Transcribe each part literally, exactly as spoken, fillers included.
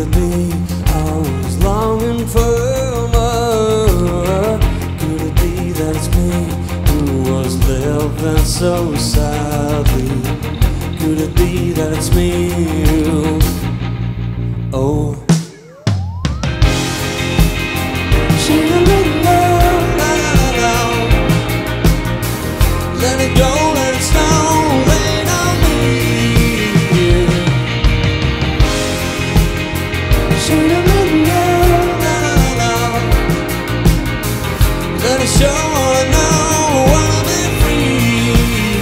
it be I was longing for more? Could it be that it's me who was living so sadly? Could it be that it's me who, oh, she a little love, la la la, let it go, let it snow, rain on me. She a little love, la la la, let it show all I know, wanna be free.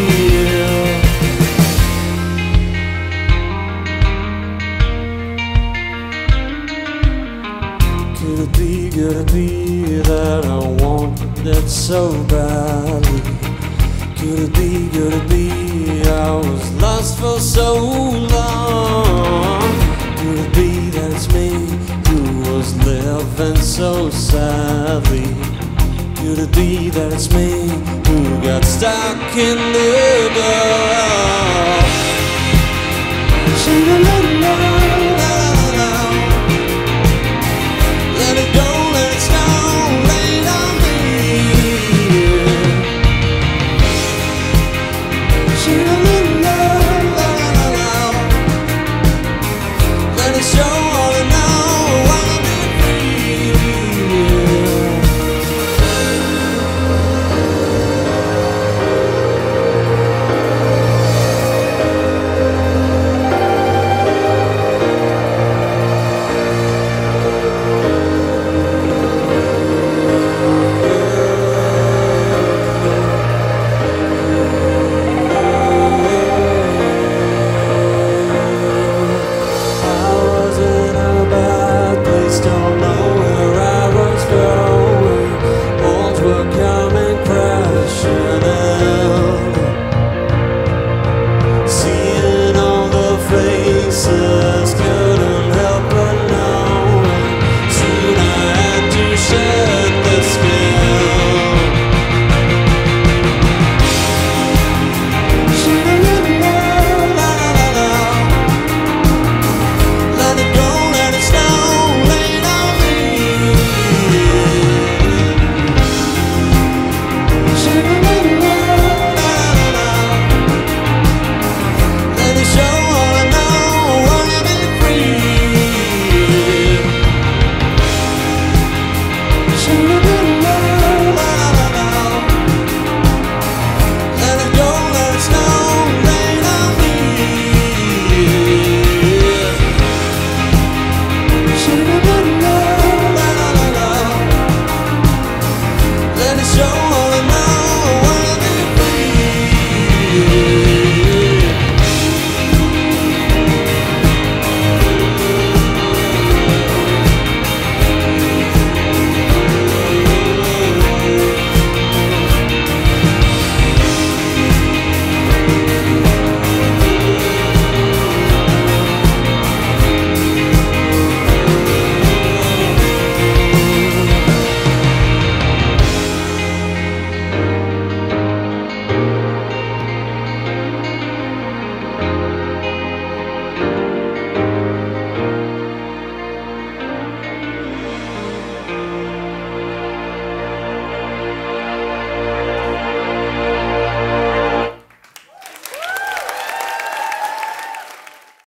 Could it be, could it be that I want it so badly? Could it be, could it be I was lost for so long? Could it be that it's me who was living so sadly? Could it be that it's me who got stuck in the dark? She